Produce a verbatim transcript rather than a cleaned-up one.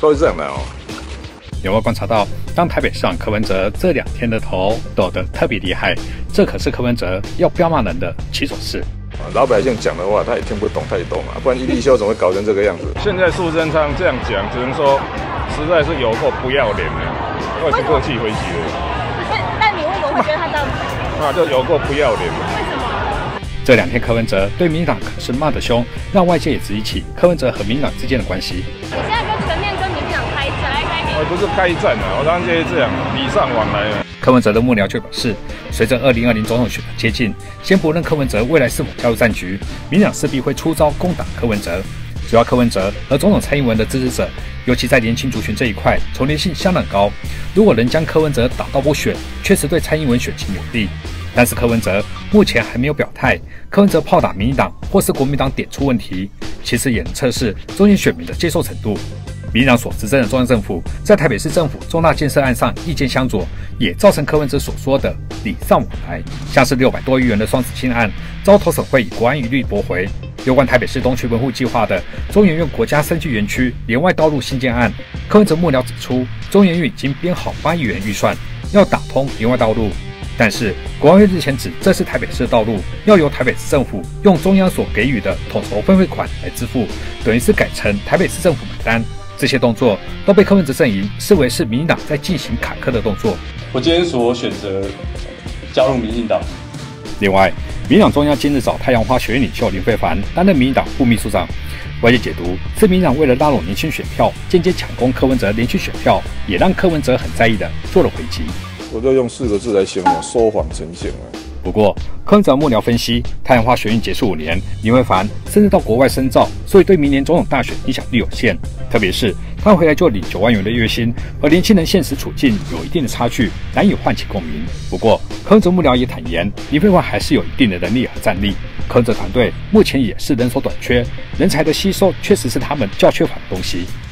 都是这样的哦。 有没有观察到，当台北市长柯文哲这两天的头抖得特别厉害，这可是柯文哲要彪骂人的起手式。 老百姓讲的话，他也听不懂太多嘛，不然一立修怎么会搞成这个样子？现在苏贞昌这样讲，只能说实在是有够不要脸的，快是客气回击了。 但但你为什么会觉得他这样子？ 啊，就有够不要脸的。 为什么？ 这两天柯文哲对民进党可是骂得凶，让外界也质疑起柯文哲和民进党之间的关系。 你现在就全面跟民进党开战，来开我不是开战啊，我当然就是这样礼尚往来啊。 柯文哲的幕僚就表示，随着二零二零总统选的接近，先不论柯文哲未来是否加入战局，民进党势必会出招攻打柯文哲。主要柯文哲和总统蔡英文的支持者，尤其在年轻族群这一块，重叠性相当高。如果能将柯文哲打到不选，确实对蔡英文选情有利。但是柯文哲目前还没有表态，柯文哲炮打民进党或是国民党点出问题，其实也能测试中间选民的接受程度。 民进党所执政的中央政府在台北市政府重大建设案上意见相左，也造成柯文哲所说的礼尚往来。像是六百多亿元的双子星案，遭投审会以国安疑虑驳回；有关台北市东区文护计划的中研院国家生技园区连外道路新建案，柯文哲幕僚指出，中研院已经编好八亿元预算，要打通连外道路。 但是国安会日前指，这是台北市的道路，要由台北市政府用中央所给予的统筹分配款来支付，等于是改成台北市政府买单。这些动作都被柯文哲阵营视为是民进党在进行坎坷的动作。 我今天所选择加入民进党。 另外，民进党中央今日找太阳花学院领袖林飞帆担任民进党副秘书长。外界解读是民进党为了拉拢年轻选票，间接抢攻柯文哲连续选票，也让柯文哲很在意的做了回击。 我就用四个字来形容：说谎成性了。 不过，柯文哲幕僚分析，太阳花学运结束五年，林飞帆甚至到国外深造，所以对明年总统大选影响力有限。特别是他回来就领九万元的月薪，和年轻人现实处境有一定的差距，难以唤起共鸣。不过，柯文哲幕僚也坦言，林飞帆还是有一定的能力和战力。柯文哲团队目前也是人手短缺，人才的吸收确实是他们较缺乏的东西。